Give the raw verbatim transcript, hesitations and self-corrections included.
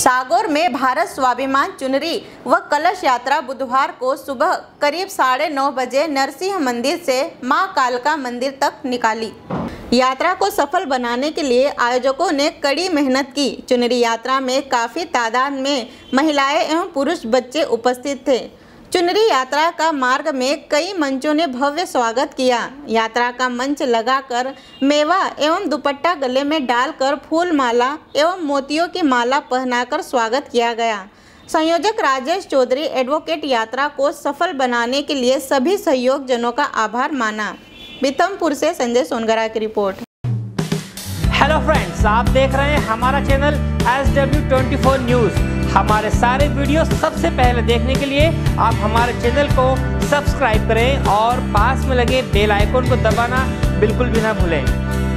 सागौर में भारत स्वाभिमान चुनरी व कलश यात्रा बुधवार को सुबह करीब साढ़े नौ बजे नरसिंह मंदिर से मां कालका मंदिर तक निकाली। यात्रा को सफल बनाने के लिए आयोजकों ने कड़ी मेहनत की। चुनरी यात्रा में काफ़ी तादाद में महिलाएं एवं पुरुष बच्चे उपस्थित थे। चुनरी यात्रा का मार्ग में कई मंचों ने भव्य स्वागत किया। यात्रा का मंच लगाकर मेवा एवं दुपट्टा गले में डालकर फूल माला एवं मोतियों की माला पहनाकर स्वागत किया गया। संयोजक राजेश चौधरी एडवोकेट यात्रा को सफल बनाने के लिए सभी सहयोग जनों का आभार माना। बीतमपुर से संजय सोनगरा की रिपोर्ट। हेलो फ्रेंड्स, आप देख रहे हैं हमारा channel S W twenty four news. हमारे सारे वीडियो सबसे पहले देखने के लिए आप हमारे चैनल को सब्सक्राइब करें और पास में लगे बेल आइकन को दबाना बिल्कुल भी ना भूलें।